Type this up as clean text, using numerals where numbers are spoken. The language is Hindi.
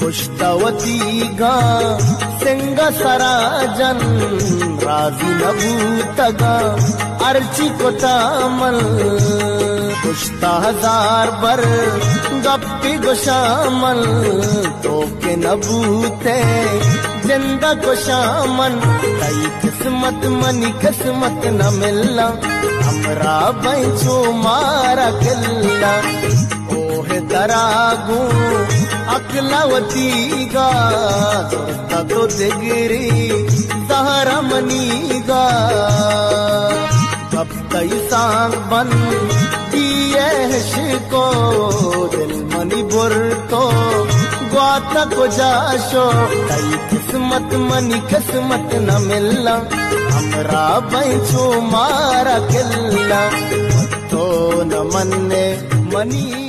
पुष्टवती गा सिंग सराजन राजी नभूतगा अर्ची कोतामल पुष्टा हजार बर गप्पी गुशामल तो के नभूते जिंदा को शामन कई किस्मत मनी किस्मत न मिलना हमरा बैंचो मारा किल्ला ओहे दरागू अकलावती गा तो दिगरी सहारा मनी गा कब कई सांग बन को दिल मनी बुर तो ग्वाता को जाशो कई किस्मत मनी किस्मत न मिलना हमरा बैंचो मारा किल्ला तो न मन्ने मनी